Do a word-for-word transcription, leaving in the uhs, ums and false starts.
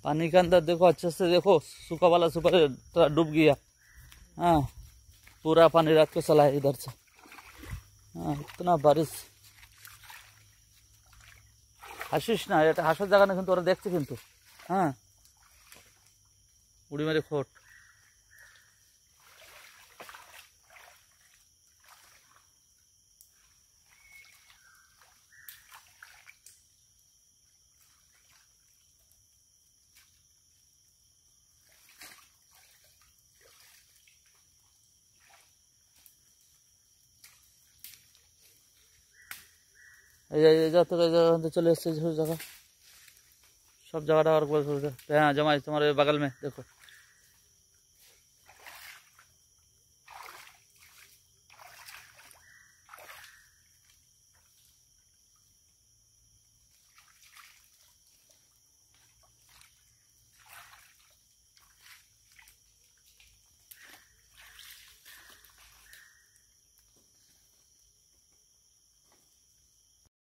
पानी के अंदर देखो, अच्छे से देखो, सूखा वाला सुपर डूब गया। हाँ, पूरा पानी रात को चला है इधर से। हाँ, इतना बारिश। হাসিস না, এটা হাসার জায়গা না, কিন্তু ওরা দেখছে কিন্তু। হ্যাঁ, উড়ি মেরে খোট। এই যে যত চলে এসছে জায়গা, सब जगह और बोल सकते हैं। हाँ जमाई तुम्हारे बगल में देखो।